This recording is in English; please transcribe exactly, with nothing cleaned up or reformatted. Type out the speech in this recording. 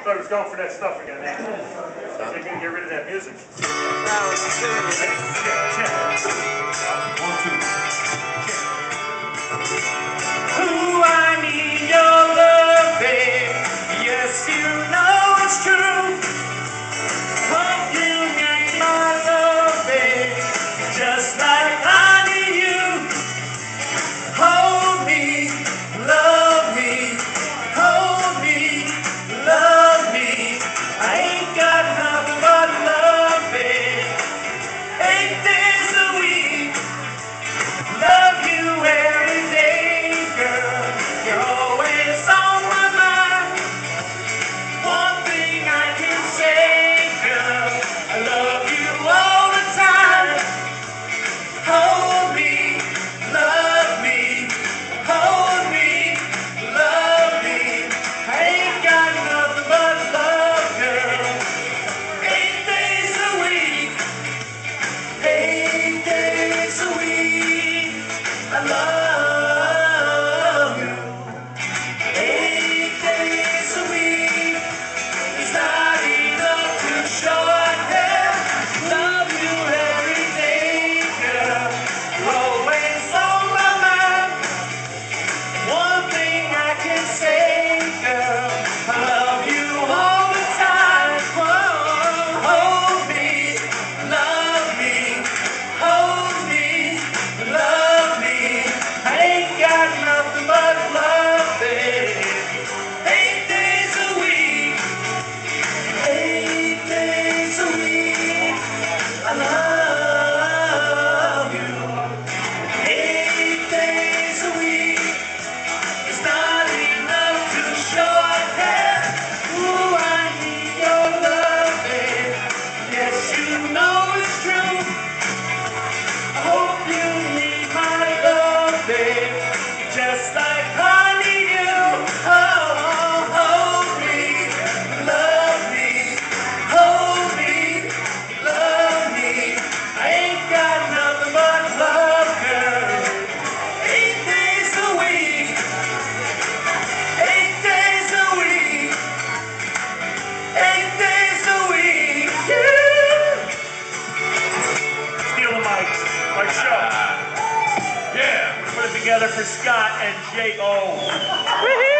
thought he was going for that stuff again. They're going to get rid of that music. One, two. Ooh, I need your love, babe. Yes, you know it's true. Hope you need my love, babe. Just like I need you. Hold me, love me. Hold me, love me. I ain't got nothing but love, babe. Eight days a week. Love you every day, girl. You're always on my mind. One thing I can say, girl, I love you all the time. Hold me, love me. Hold me, love me. I ain't got nothing but love, girl. Eight days a week. Eight days a week. I love you. Eight days a week. It's not enough to shorthand. Love you every day, girl. You're always on my mind. One thing I can say, girl, I love you all the time. Whoa, hold me, love me. Hold me, love me. I ain't got nothing but love, babe. Eight days a week. Eight days a week. I love you. Eight days a week. It's not enough to shorthand. Ooh, I need your love, babe. Yes, you know it's true. I hope you need my love, babe. Just like I need you. Oh, hold me, love me. Hold me, love me. I ain't got nothing but love, girl. Eight days a week. Eight days a week. Eight days a week. Yeah. Steal the mic. My show. Yeah. Put it together for Scott and J O